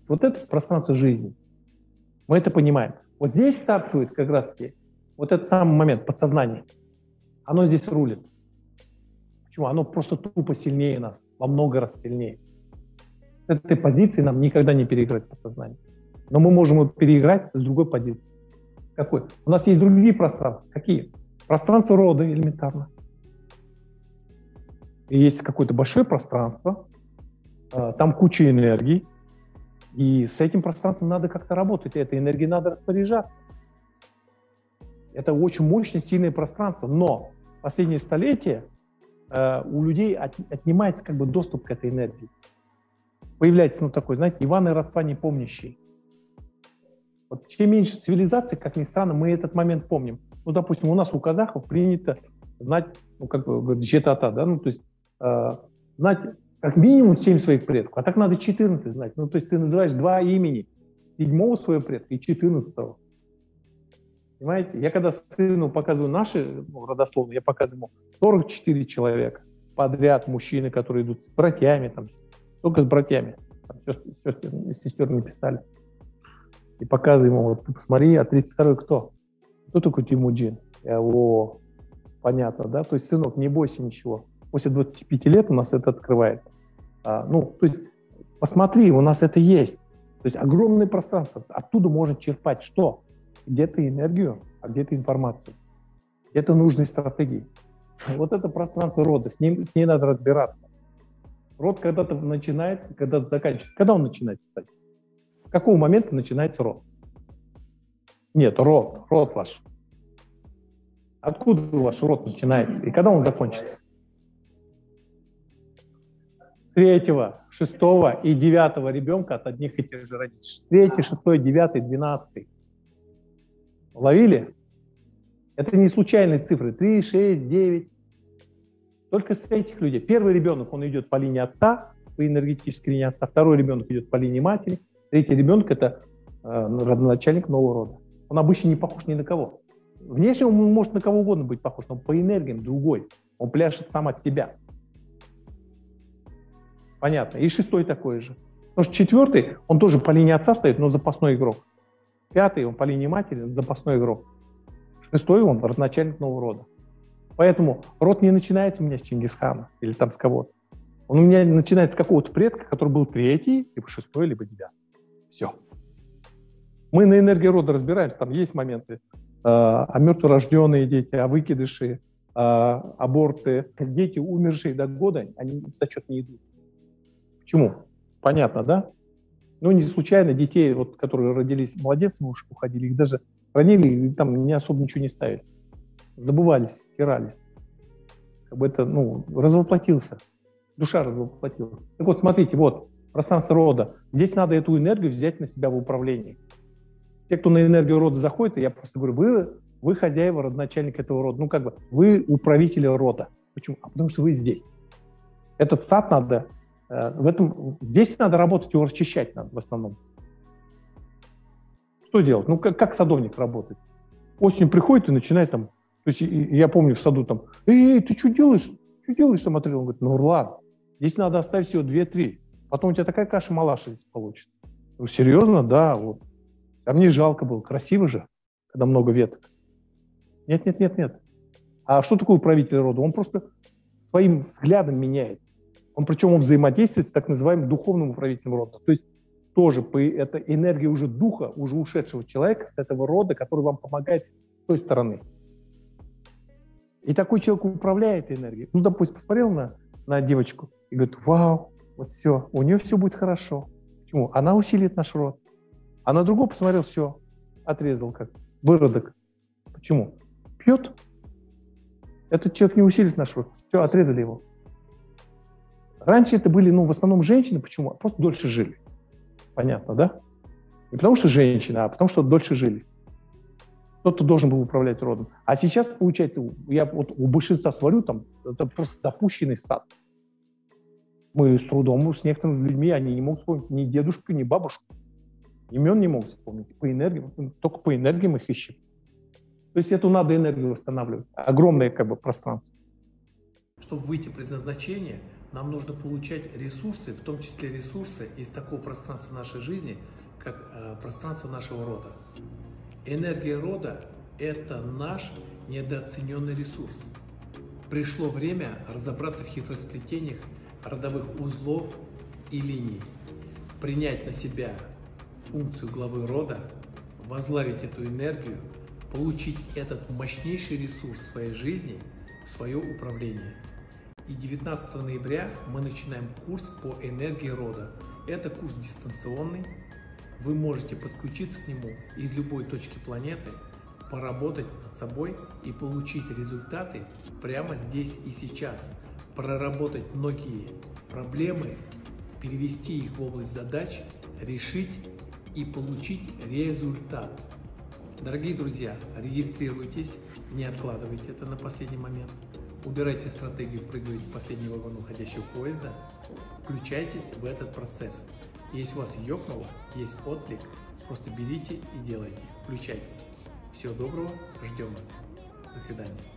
Вот это пространство жизни. Мы это понимаем. Вот здесь царствует как раз-таки вот этот самый момент подсознания. Оно здесь рулит. Почему? Оно просто тупо сильнее нас, во много раз сильнее. С этой позиции нам никогда не переиграть подсознание. Но мы можем его переиграть с другой позиции. Какой? У нас есть другие пространства. Какие? Пространство рода элементарно. И есть какое-то большое пространство, там куча энергий, и с этим пространством надо как-то работать, и этой энергией надо распоряжаться. Это очень мощное, сильное пространство, но в последние столетия у людей отнимается как бы доступ к этой энергии. Появляется, ну, такой, знаете, Иван и родства не помнящий. Вот чем меньше цивилизаций, как ни странно, мы этот момент помним. Ну, допустим, у нас у казахов принято знать, ну, как бы, говорят, жетата, да, ну, то есть знать как минимум 7 своих предков, а так надо 14 знать. Ну, то есть ты называешь 2 имени, 7-го своего предка и 14-го. Понимаете? Я когда сыну показываю наши родословные, я показываю ему 44 человека подряд, мужчины, которые идут с братьями, там, только с братьями. Там, сестер не писали. И показываю ему, вот, посмотри, а 32-й кто? Кто такой Тимуджин? Я, понятно, да? То есть, сынок, не бойся ничего. После 25 лет у нас это открывает. То есть, посмотри, у нас это есть. То есть, огромное пространство. Оттуда можно черпать что? Где-то энергию, а где-то информацию. Где-то нужные стратегии. Вот это пространство рода, с ней надо разбираться. Род когда-то начинается, когда-то заканчивается. Когда он начинается, кстати? С какого момента начинается род? Нет, род ваш. Откуда ваш род начинается? И когда он закончится? 3-го, 6-го и 9-го ребенка от одних и тех же родителей. 3-й, 6-й, 9-й, 12-й. Ловили? Это не случайные цифры. 3, 6, 9. Только с этих людей. Первый ребенок, он идет по линии отца, по энергетической линии отца. Второй ребенок идет по линии матери. 3-й ребенок – это родоначальник нового рода. Он обычно не похож ни на кого. Внешне он может на кого угодно быть похож, но по энергиям другой. Он пляшет сам от себя. Понятно. И 6-й такой же. Потому что 4-й, он тоже по линии отца стоит, но запасной игрок. 5-й, он по линии матери, запасной игрок. 6-й, он родоначальник нового рода. Поэтому род не начинается у меня с Чингисхана или там с кого-то. Он у меня начинается с какого-то предка, который был 3-й, либо 6-й, либо 9-й. Все. Мы на энергии рода разбираемся. Там есть моменты. Мертворожденные дети, выкидыши, аборты. Дети, умершие до года, они в зачет не идут. Почему? Понятно, да? Ну, не случайно детей, вот, которые родились младенцами, уж уходили, их даже хранили, и там не особо ничего не ставили. Забывались, стирались. Как бы это, развоплотился. Душа развоплотилась. Так вот, смотрите, вот, пространство рода. Здесь надо эту энергию взять на себя в управлении. Те, кто на энергию рода заходит, я просто говорю, вы хозяева, родоначальник этого рода. Вы управители рода. Почему? Потому что вы здесь. Этот сад надо, здесь надо работать, его расчищать надо в основном. Что делать? Как садовник работает? Осенью приходит и начинает там, то есть я помню в саду там, ты что делаешь? Что делаешь там, смотрел? Он говорит, ладно, здесь надо оставить всего 2-3. Потом у тебя такая каша-малаша здесь получится. Я говорю, серьезно? Да, вот. А мне жалко было, красиво же, когда много веток. Нет. А что такое управитель рода? Он просто своим взглядом меняет. Причем он взаимодействует с так называемым духовным управителем рода. То есть тоже это энергия уже духа, уже ушедшего человека с этого рода, который вам помогает с той стороны. И такой человек управляет энергией. Допустим, посмотрел на девочку и говорит, вау, вот все, у нее все будет хорошо. Почему? Она усилит наш род. А на другого посмотрел, все, отрезал как выродок. Почему? Пьет. Этот человек не усилит наш род. Все, отрезали его. Раньше это были, в основном женщины. Почему? Просто дольше жили. Понятно, да? Не потому что женщины, а потому что дольше жили. Кто-то должен был управлять родом. А сейчас, получается, я вот у большинства смотрю, там, это просто запущенный сад. Мы с трудом, с некоторыми людьми, они не могут вспомнить ни дедушку, ни бабушку. Имен не могут вспомнить. По энергии, только по энергиям их ищем. То есть эту надо энергию восстанавливать. Огромное пространство. Чтобы выйти предназначение, Нам нужно получать ресурсы, в том числе ресурсы из такого пространства нашей жизни, как пространство нашего рода. Энергия рода – это наш недооцененный ресурс. Пришло время разобраться в хитросплетениях родовых узлов и линий, принять на себя функцию главы рода, возглавить эту энергию, получить этот мощнейший ресурс в своей жизни, в свое управление. И 19 ноября мы начинаем курс по энергии рода. Это курс дистанционный. Вы можете подключиться к нему из любой точки планеты, поработать над собой и получить результаты прямо здесь и сейчас. Проработать многие проблемы, перевести их в область задач, решить и получить результат. Дорогие друзья, регистрируйтесь, не откладывайте это на последний момент. Убирайте стратегию, впрыгивайте в последний вагон уходящего поезда. Включайтесь в этот процесс. Если у вас ёкнуло, есть отклик, просто берите и делайте. Включайтесь. Всего доброго, ждем вас. До свидания.